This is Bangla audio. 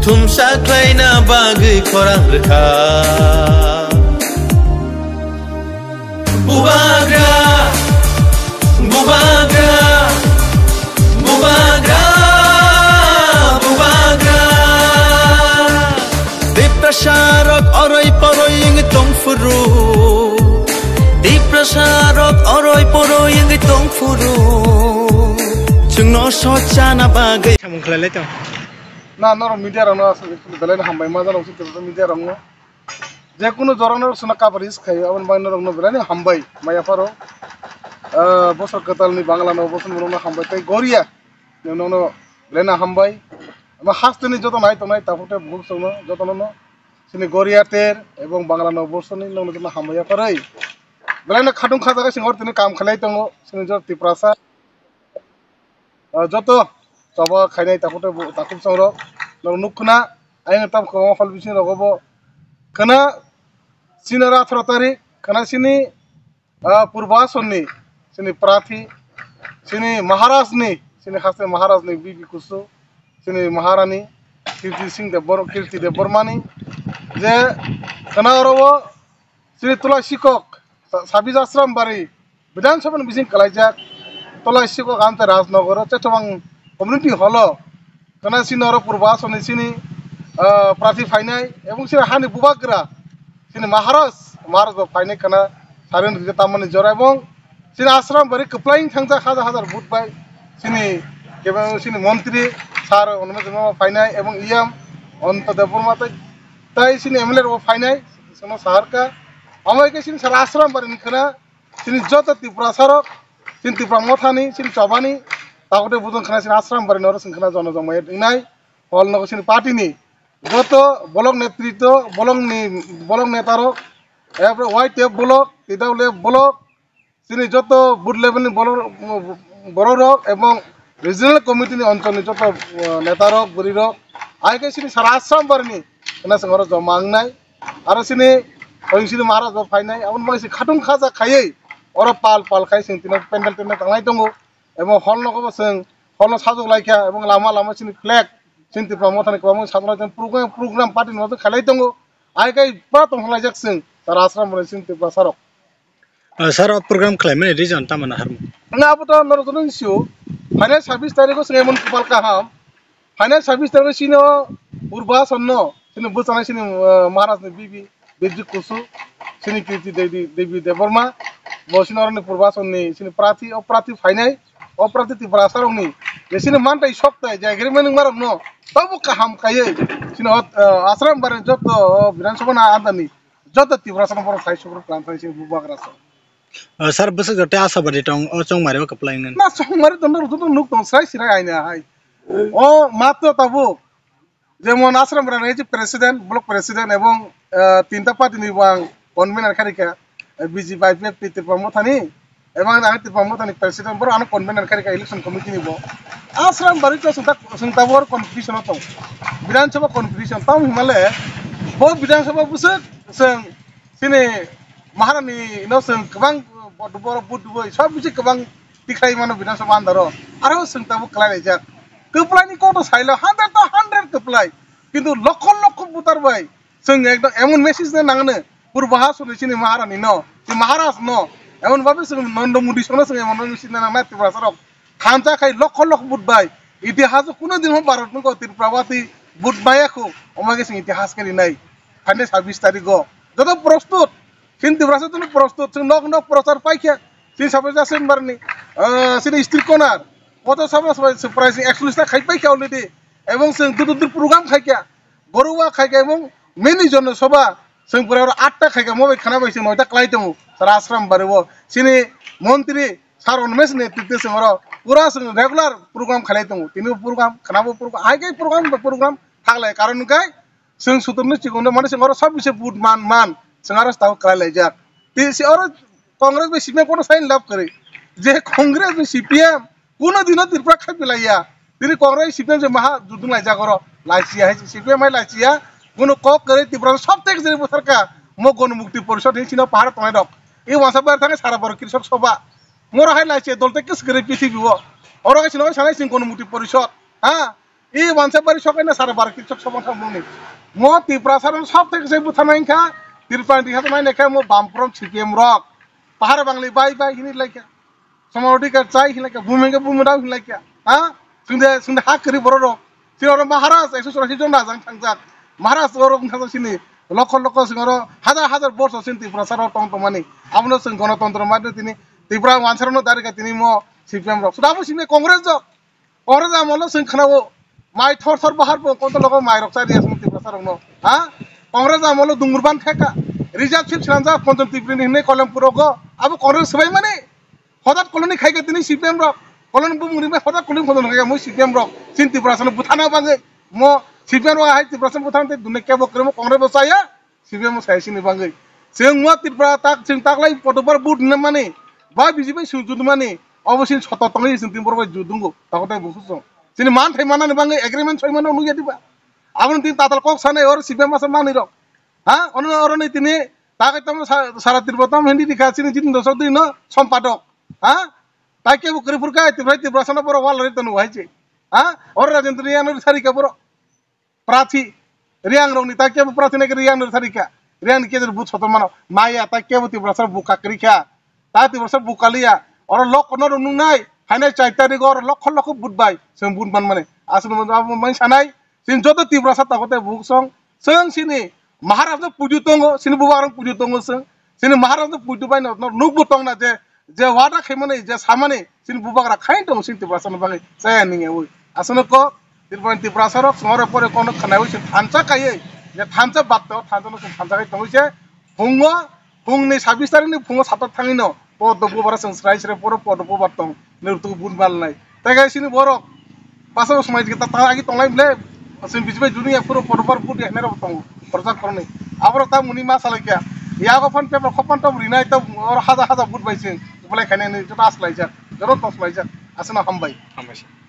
थुमसाख्लायना बागै खरां रोखा बुबाग्रा बुबाग्रा बुबाग्रा बुबाग्रा Deprasarok oroy poroy yung itong furu Deprasarok oroy poroy yung itong furu Chung no socha na bagay Kamu kelele to না নরম মিডিয়া রানো আছে বেলাইন হামবাই মাজা নসি তো মিডিয়া রানো যে কোনো জরানোর সুনা কাভারেজ খাই আবার বাইন রানো বেলাইন হামবাই মায়া পারো বছর কাতালনি বাংলা ন বছর মরনো হামবাই তাই গরিয়া ননো বেলাইন হামবাই আমা হাসতেনি যত নাই তো নাই তাফতে ভুল সনো যত ননো সিনি গরিয়াতের এবং বাংলা ন বছরনি ননো জন্য হামবাইয়া পারাই বেলাইন খাটুং খাজাga সিংহর তিনি কাম খালাই দङ সিনি জর তিপ্রাসা যত Coba kayaknya takut soro, lalu nukna, ayam tam kau fal bising rogobo, karena sini rata-rata karena sini Purbasoni, sini Prathi, sini Maharaj nih, sini khasnya Maharaj nih Bibi Kusu, sini Maharani, Kirti Singh Kirti de Bormani, je karena rogo sini Tulai Sikok, Sabis Asram bari, bedan siapa bising kalajak, Tulai Sikok antar Raznagor, cecawang community holo karena sini orang Purbasoni sini Prathi fainai এবং sini hani bubagra sini Maharaj fainai karena sarin kita taman jora এবং sini asram bari keplaing thangja hajar budbai sini এবং sini মন্ত্রী sar অনুমোদন fainai এবং ইয়াম অন্তদে বর্মাতে তাই sini MLA fainai sono saharka আমাকে sini sar asram bari nikana sini jota Tripura sarok sini Tripura mothani sini chobani Takutnya butuh kena sini asram bari nora singkena jono jomo ya inai hol noko sini party ni joto bolong netrito bolong netaro every white tape bolok tidak boleh bolok sini joto boot level ni borok এবং regional committee ni অঞ্চল ni joto netaro buriro aike sini sara asram bari ni kena singoro jomang nai aro sini oing sini Maharaj bo fainai abon bang sini khatung khaja khayei ora pal khai sing tina pendel tangnai tongo এবং হল নকব সং হল সাজক লাইখা এবং লামা সিনি ফ্ল্যাগ সিনতি প্রমোথন কম সাধনা জন প্রোগ্রাম পার্টি নজ খালাই দङ আইকাই পা তং লাইজাক সং তার আশ্রম বলে সিনতি প্রসারক sar program claim reason tamana harmu না আপটা নরজন সিও ফাইনাল 26 তারিখ সং এমন কুপাল কাহাম ফাইনাল 26 তারিখ সিনো পূর্বাসন্ন সিনি বুচানা সিনি মহারাজ বিবি বিজি কুসু সিনি কীর্তি দেবী দেববর্মা বসিনরনি পূর্বাসন্নি সিনি প্রার্থী অপ্রার্থী ফাইনাল অপ্রার্থী Tripura sarongni sini mantai soktai je agreement marok no tabu kaham kaye sini asram bare joto Vidhan Sabha na adani joto Tripura sarong por khai sukro plan thai sini bubagra sar bese jote asa bari tong chong mare ko apply nen na chong mare ton rutu nuk tong sai sirai aina hai o matro tabu jemon asram bare rehje president block president এবং তিনটা পার্টি ni bang convener kharika BJP IPF Tripura mothani এবং আমি Tripura mothani president boro ano convener kharika election committee ni bo asram bari to sungta bor competition to Vidhan Sabha competition tam himale bo Vidhan Sabha busuk sing sini Maharani no sing kabang bor budbo sob bisi kabang tikai mano Vidhan Sabha andaro aro sungta bo kalai jak keplai ni koto sailo 100 to 100 keplai কিন্তু লক্ষ লক্ষ বুতার ভাই সং একদম এমন মেসেজ না নাঙনে Purbasoni sini Maharani no si Maharaj no এমন ভাবে সং নন্দ মুদি সনো সং এমন মেসেজ না নাঙনা Tripura sarok খানচা খাই লক্ষ লক্ষ বুটবাই ইতিহাস কোনো দিন ভারত নক Tripuraবাসী বুটবাই আকো আমাকে সং ইতিহাস করি নাই ফাইনাল 26 তারিখ যত প্রস্তুত সিন Tripura জন্য প্রস্তুত সং নক নক প্রচার পাইখা সিন সাবজাসেন বারনি সিন স্ত্রীকোনার কত সব সারপ্রাইজিং এক্সক্লুসিভ খাই পাইখা অলরেডি এবং সং দুদুর প্রোগ্রাম খাইখা গরুয়া খাইখা এবং মেনি জন সভা সং পুরা 8টা খাইখা মোবাইল খানা পাইছে 9টা ক্লাইতম সারা আশ্রম বারেবো সিনি মন্ত্রী সার অনমেশ নেতৃত্বে সং পুরা সং রেগুলার প্রোগ্রাম খালাই দङ তিনি প্রোগ্রাম খানাবো প্রোগ্রাম আইকে প্রোগ্রাম থাকলে কারণ গায় সং সুতরনি চিকন মানে সং সব বিষয় বুট মান সং আর তাও খালাই যাক তি সি আর কংগ্রেস में सीपीएम কোনো সাইন লাভ করে যে কংগ্রেস में सीपीएम কোনো দিন Tripura খাই পেলাইয়া তিনি কংগ্রেস सीपीएम যে মহা যুদ্ধ লাইজা করো লাইছিয়া है सीपीएम আই লাইছিয়া কোনো কক করে Tripura সব থেকে যে সরকার মো গণ মুক্তি পরিষদ এই চিনা পাহাড় তমাই দক এই ওয়াসাবার থাকে সারা বড় কৃষক সভা মোরা হাই লাইছে দলতে কিস করে পৃথিবী ওরা কাছে নয় সানাই সিং গণ মুক্তি পরিষদ হ্যাঁ ই মানসে বাড়ি সকাই না সারে বার কিছু সমস্যা মনে মো ত্রিপুরা সারন সব থেকে সেই বুথানাই খা ত্রিপুরা দিঘাতে নাই নেখা মো বামফ্রম সিপিএম রক পাহাড় বাংলি বাই বাই হিনি লাইকা সমাধিকার চাই হিলাইকা বুমিকে বুমিরাও হিলাইকা হ্যাঁ সুন্দে সুন্দে হাক করি বড় রক সিনর মহারাজ 184 জন রাজাং থাংজাক মহারাজ ওরক থাকা সিনি লক্ষ লক্ষ সিনর হাজার হাজার বর্ষ সিন ত্রিপুরা সার তন্ত্রমানি আমনো সিন গণতন্ত্র মাধ্যমে তিনি ত্রিপুরা মানসারনো দারিকা তিনি মো সিপিএম রক সুদাবো সিনে কংগ্রেস আমলো সিন খানাও মাই থর থর বাহার কত লোক মাই রক চাই দিয়াছ ত্রিপুরা সারনো হ্যাঁ কংগ্রেস আমলো দুঙ্গুরবান থেকা রিজার্ভ চিফ ছিলাম যা পঞ্চম ত্রিপুরা হিনে কলমপুর গো আবো কংগ্রেস সবাই মানে হঠাৎ কলনি খাইকে তিনি সিপিএম রক কলনি বুমুরিমে হঠাৎ কলনি ফদন খাইকে মই সিপিএম রক সিন ত্রিপুরা সারনো বুথানা বাঙে মো সিপিএম রক হাই ত্রিপুরা সারনো বুথানা দুনে কেবো করে মো কংগ্রেস বসায়া সিপিএম সাইसिनि बाङै जों मो त्रिपुरा ताक जों ताकलाय पटोबार बुट न माने बा बिजिबाय सुजुद माने अबसिन सत तंगै जों तिमबरबाय जुदुंगो ताकताय बुखुसो जोंनि मान थाय मानानै बाङै एग्रीमेंट सय माने नुया दिबा आबन तिन तातल कक साने और सिपिएम मासा मानि र हा अन अरनै तिनि ताकय तम सारा त्रिपुरा तम हिन्दी दिखासिनि जिन दसक दिन सम्पादक हा ताके बुकरि फुरका त्रिपुरा साना पर वाल रे तनु हाइजे हा और राजेंद्र यान सारिका पर प्रार्थी रियांग रंगनि ताके प्रार्थी ने रियांग सारिका रियांग के बुथ सत मानो माया ताके त्रिपुरा सार बुका करिखा ता त्रिपुरा सार बुकालिया और लक न रुनुनाय हायनाय चाइतारि गो और लख लख बुटबाय जों बुटमान माने आसनो मै सानाय जों जत त्रिपुरा सार ताकते बुकसं जों सिनि महाराज पुजु तंगो सिनि बुबारं पुजु तंगो सिनि महाराज पुजु बाय नुक बुतंग ना जे वादा खेमने जे सामाने सिनि बुबागरा खाइन दं सिनि त्रिपुरा सार बाङै जाया निङे ओइ आसनो को त्रिपुरा सार संहरे परे कोन खनाय सिन थानसा कायै जे थानसा बात्तो थानसा सिन थानसा काय तंगैसे फुङो फुंनि 26 तारिखनि फुङो 7 थाङिनो पदबो बारा जों स्राइसरे परे पदबो बात्तं निरुतु बुन बालनाय तागाय सिनि बरक पासो समाय ता तागि तंलाय ब्ले जों बिजिबाय दुनिया पुरो पदबार बुट हेनेर बतंग प्रचार करनै आबरो ता मुनि मा सालायका यागो फन पेपर खपन त रिनाय त और हाजा हाजा बुट बायसिं बोलाय खायनै जता आसलायजा जरो तसलायजा आसना हामबाय